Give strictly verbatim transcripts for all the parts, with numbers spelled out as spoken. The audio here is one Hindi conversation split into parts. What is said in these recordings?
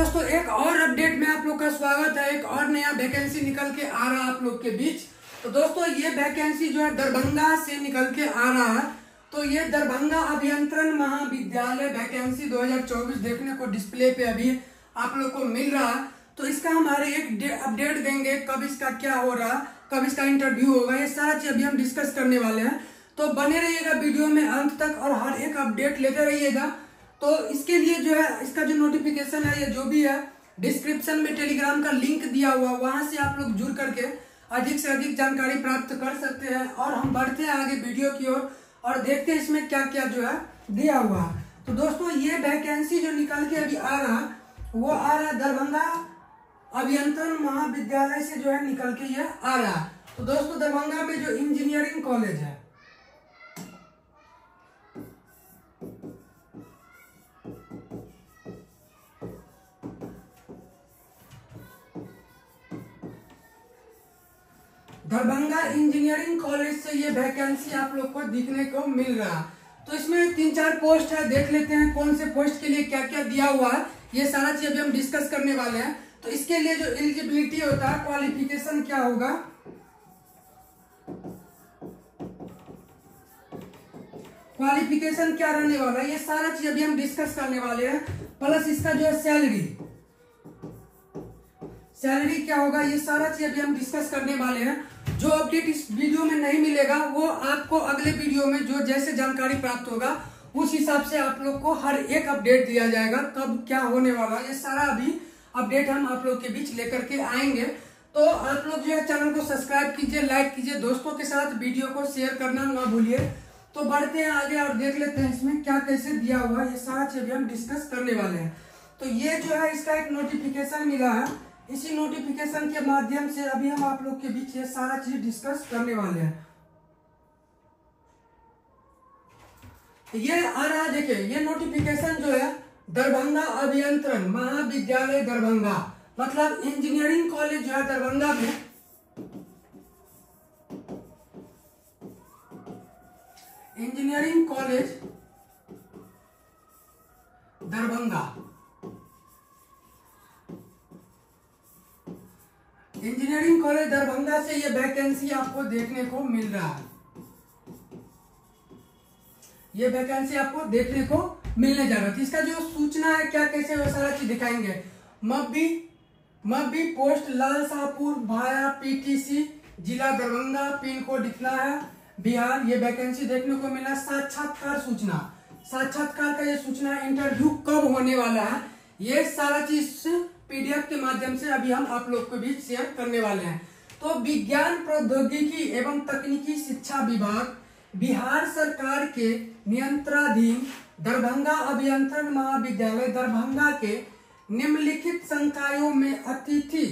दोस्तों एक और अपडेट में आप लोग का स्वागत है। एक और नया वैकेंसी निकल के आ रहा है आप लोग के बीच। तो दोस्तों ये वैकेंसी जो है दरभंगा से निकल के आ रहा है। तो ये दरभंगा अभियंत्रण महाविद्यालय वैकेंसी दो हज़ार चौबीस देखने को डिस्प्ले पे अभी आप लोग को मिल रहा है। तो इसका हमारे एक अपडेट देंगे, कब इसका क्या हो रहा, कब इसका इंटरव्यू होगा, ये सारा चीज अभी हम डिस्कस करने वाले हैं। तो बने रहिएगा वीडियो में अंत तक और हर एक अपडेट लेते रहिएगा। तो इसके लिए जो है इसका जो नोटिफिकेशन है, ये जो भी है डिस्क्रिप्शन में टेलीग्राम का लिंक दिया हुआ, वहां से आप लोग जुड़ करके अधिक से अधिक जानकारी प्राप्त कर सकते हैं। और हम बढ़ते हैं आगे वीडियो की ओर और, और देखते हैं इसमें क्या क्या जो है दिया हुआ है। तो दोस्तों ये वैकेंसी जो निकल के अभी आ रहा वो आ रहा है दरभंगा अभियंत्रण महाविद्यालय से जो है निकल के ये आ रहा है। तो दोस्तों दरभंगा में जो इंजीनियरिंग कॉलेज है, दरभंगा इंजीनियरिंग कॉलेज से ये वैकेंसी आप लोग को दिखने को मिल रहा है। तो इसमें तीन चार पोस्ट है, देख लेते हैं कौन से पोस्ट के लिए क्या क्या दिया हुआ है। ये सारा चीज अभी हम डिस्कस करने वाले हैं। तो इसके लिए जो एलिजिबिलिटी होता है, क्वालिफिकेशन क्या होगा, क्वालिफिकेशन क्या रहने वाला है, ये सारा चीज अभी हम डिस्कस करने वाले हैं। प्लस इसका जो है सैलरी सैलरी क्या होगा, ये सारा चीज अभी हम डिस्कस करने वाले हैं। जो अपडेट इस वीडियो में नहीं मिलेगा वो आपको अगले वीडियो में जो जैसे जानकारी प्राप्त होगा उस हिसाब से आप लोग को हर एक अपडेट दिया जाएगा, कब क्या होने वाला, ये सारा अभी अपडेट हम आप लोग के बीच लेकर के आएंगे। तो आप लोग जो है चैनल को सब्सक्राइब कीजिए, लाइक कीजिए, दोस्तों के साथ वीडियो को शेयर करना ना भूलिए। तो बढ़ते हैं आगे और देख लेते हैं इसमें क्या कैसे दिया हुआ है, ये सारा चीज अभी हम डिस्कस करने वाले हैं। तो ये जो है इसका एक नोटिफिकेशन मिला है, इसी नोटिफिकेशन के माध्यम से अभी हम आप लोग के बीच ये सारा चीज डिस्कस करने वाले हैं। ये आ रहा है, देखिए ये नोटिफिकेशन जो है दरभंगा अभियंत्रण महाविद्यालय दरभंगा, मतलब इंजीनियरिंग कॉलेज जो है दरभंगा में engineering college Darbhanga engineering college Darbhanga से ये वैकेंसी आपको देखने को मिल रहा है। ये वैकेंसी आपको देखने को मिलने जा रहा है। इसका जो सूचना है क्या कैसे वो सारा चीज दिखाएंगे। मब्बी मब्बी पोस्ट लाल शाहपुर भाया पीटीसी जिला दरभंगा, पिन कोड इतना है बिहार। ये वैकेंसी देखने को मिला। साक्षात्कार सूचना साक्षात्कार का ये सूचना, इंटरव्यू कब होने वाला है, ये सारा चीज पीडीएफ के माध्यम से अभी हम आप लोग के बीच शेयर करने वाले हैं। तो विज्ञान प्रौद्योगिकी एवं तकनीकी शिक्षा विभाग बिहार सरकार के नियंत्रणाधीन दरभंगा अभियंत्रण महाविद्यालय दरभंगा के निम्नलिखित संकायों में अतिथि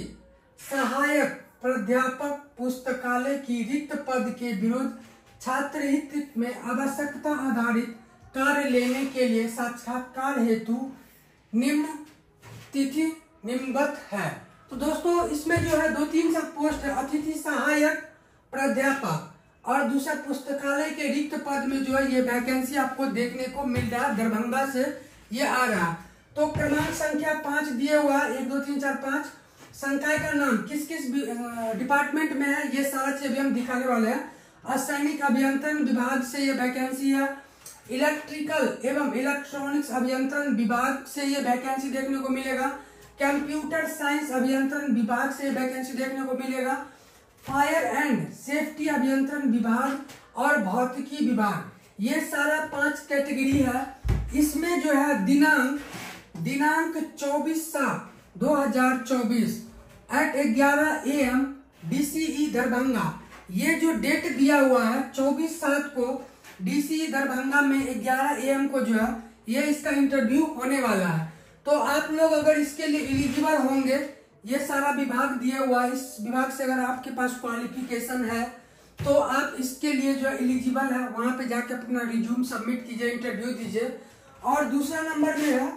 सहायक प्राध्यापक पुस्तकालय की रिक्त पद के विरुद्ध छात्र हित में आवश्यकता आधारित कार्य लेने के लिए साक्षात्कार हेतु निम्न तिथि निम्नवत है। तो दोस्तों इसमें जो है दो तीन सब पोस्ट है, अतिथि सहायक प्राध्यापक और दूसरा पुस्तकालय के रिक्त पद में जो है ये वैकेंसी आपको देखने को मिल रहा है। दरभंगा से ये आ रहा है। तो क्रमांक संख्या पांच दिए हुआ है, एक दो तीन चार पांच। संकाय का नाम किस किस डिपार्टमेंट में है, ये सारा चीज अभी हम दिखाने वाले हैं। असैनिक अभियंत्रण विभाग से ये वैकेंसी है। इलेक्ट्रिकल एवं इलेक्ट्रॉनिक्स अभियंत्रण विभाग से ये वैकेंसी देखने को मिलेगा। कंप्यूटर साइंस अभियंत्रण विभाग से वैकेंसी देखने को मिलेगा। फायर एंड सेफ्टी अभियंत्रण विभाग और भौतिकी विभाग, ये सारा पांच कैटेगरी है। इसमें जो है दिनांक दिनांक चौबीस सात दो हजार चौबीस एट ग्यारह ए एम डीसीई दरभंगा, ये जो डेट दिया हुआ है चौबीस सात को डीसीई दरभंगा में ग्यारह ए एम को जो है ये इसका इंटरव्यू होने वाला है। तो आप लोग अगर इसके लिए एलिजिबल होंगे, ये सारा विभाग दिया हुआ है, इस विभाग से अगर आपके पास क्वालिफिकेशन है तो आप इसके लिए जो एलिजिबल है वहां पे जाके अपना रिज्यूम सबमिट कीजिए, इंटरव्यू दीजिए। और दूसरा नंबर में है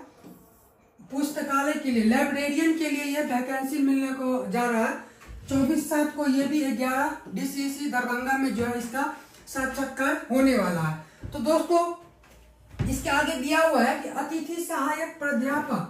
पुस्तकालय के लिए, लाइब्रेरियन के लिए ये वैकेंसी मिलने को जा रहा है चौबीस सात को। ये भी ग्यारह डीसीसी दरभंगा में जो है इसका साक्षात्कार होने वाला है। तो दोस्तों इसके आगे दिया हुआ है कि अतिथि सहायक प्राध्यापक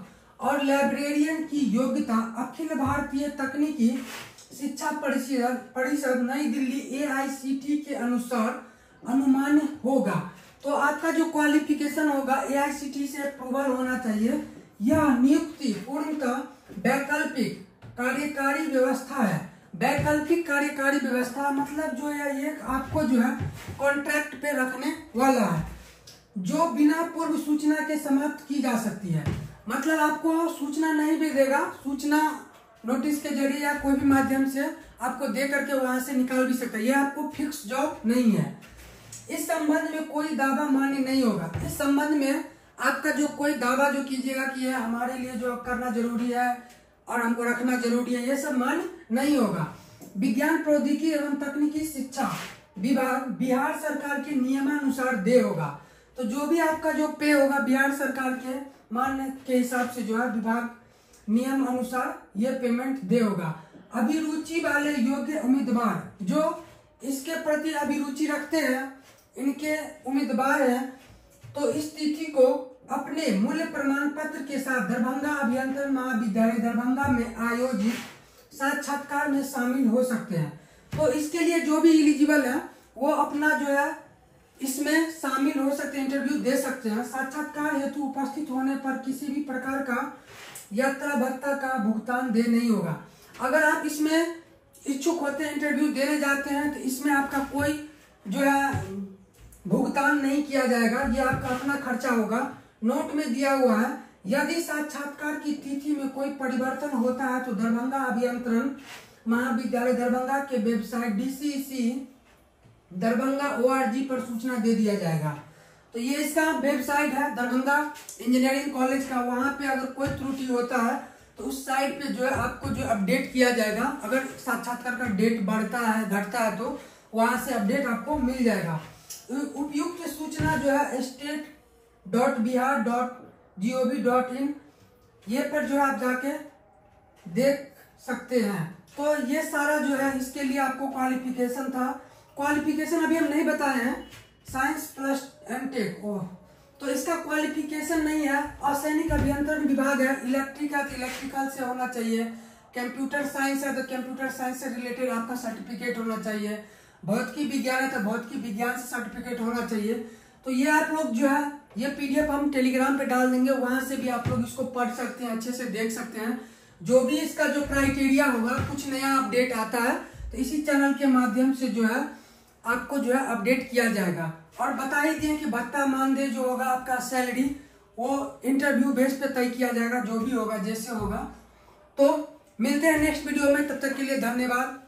और लाइब्रेरियन की योग्यता अखिल भारतीय तकनीकी शिक्षा परिषद परिषद नई दिल्ली ए आई सी टी के अनुसार अनुमान्य होगा। तो आपका जो क्वालिफिकेशन होगा ए आई सी टी से अप्रूवल होना चाहिए। यह नियुक्ति पूर्णतः वैकल्पिक कार्यकारी व्यवस्था है। वैकल्पिक कार्यकारी व्यवस्था मतलब जो है ये आपको जो है कॉन्ट्रैक्ट पे रखने वाला है, जो बिना पूर्व सूचना के समाप्त की जा सकती है। मतलब आपको सूचना नहीं भी देगा, सूचना नोटिस के जरिए या कोई भी माध्यम से आपको दे करके वहां से निकाल भी सकता है। यह आपको फिक्स जॉब नहीं है। इस संबंध में कोई दावा मान्य नहीं होगा। इस संबंध में आपका जो कोई दावा जो कीजिएगा कि यह हमारे लिए जो करना जरूरी है और हमको रखना जरूरी है, ये सब मान्य नहीं होगा। विज्ञान प्रौद्योगिकी एवं तकनीकी शिक्षा विभाग बिहार सरकार के नियमानुसार दे होगा। तो जो भी आपका जो पे होगा बिहार सरकार के मान के हिसाब से जो है विभाग नियम अनुसार ये पेमेंट दे होगा। अभिरुचि वाले योग्य उम्मीदवार जो इसके प्रति अभिरुचि रखते हैं, इनके उम्मीदवार हैं, तो इस तिथि को अपने मूल्य प्रमाण पत्र के साथ दरभंगा अभियंत्रण महाविद्यालय दरभंगा में आयोजित साक्षात्कार में शामिल हो सकते हैं। तो इसके लिए जो भी एलिजिबल है वो अपना जो है इसमें शामिल हो सकते हैं, इंटरव्यू दे सकते हैं। साक्षात्कार हेतु उपस्थित होने पर किसी भी प्रकार का यात्रा भत्ता का भुगतान दे नहीं होगा। अगर आप इसमें इच्छुक होते हैं, इंटरव्यू देने जाते हैं, तो इसमें आपका कोई जो है भुगतान नहीं किया जाएगा, ये आपका अपना खर्चा होगा। नोट में दिया हुआ है, यदि साक्षात्कार की तिथि में कोई परिवर्तन होता है तो दरभंगा अभियंत्रण महाविद्यालय दरभंगा के website D C C Darbhanga O R G पर सूचना दे दिया जाएगा। तो ये इसका वेबसाइट है दरभंगा इंजीनियरिंग कॉलेज का। वहां पे अगर कोई त्रुटि होता है तो उस साइट पे जो है आपको जो अपडेट किया जाएगा। अगर साक्षात्कार का डेट बढ़ता है घटता है तो वहां से अपडेट आपको मिल जाएगा। उपयुक्त सूचना जो है state dot Bihar dot G O V dot in ये पर जो है आप जाके देख सकते हैं। तो ये सारा जो है इसके लिए आपको क्वालिफिकेशन था। क्वालिफिकेशन अभी हम नहीं बताए हैं, साइंस प्लस एम टेक ओ, तो इसका क्वालिफिकेशन नहीं है। असैनिक अभियंत्रण विभाग है, इलेक्ट्रिक है तो इलेक्ट्रिकल से होना चाहिए, कंप्यूटर साइंस है तो कंप्यूटर साइंस से रिलेटेड आपका सर्टिफिकेट होना चाहिए, भौतिकी विज्ञान है तो भौतिकी विज्ञान से सर्टिफिकेट होना चाहिए। तो ये आप लोग जो है ये पीडीएफ हम टेलीग्राम पे डाल देंगे, वहां से भी आप लोग इसको पढ़ सकते हैं, अच्छे से देख सकते हैं। जो भी इसका जो क्राइटेरिया होगा, कुछ नया अपडेट आता है तो इसी चैनल के माध्यम से जो है आपको जो है अपडेट किया जाएगा। और बता ही दिए कि भत्ता मानदेय जो होगा आपका सैलरी वो इंटरव्यू बेस पे तय किया जाएगा, जो भी होगा जैसे होगा। तो मिलते हैं नेक्स्ट वीडियो में, तब तक के लिए धन्यवाद।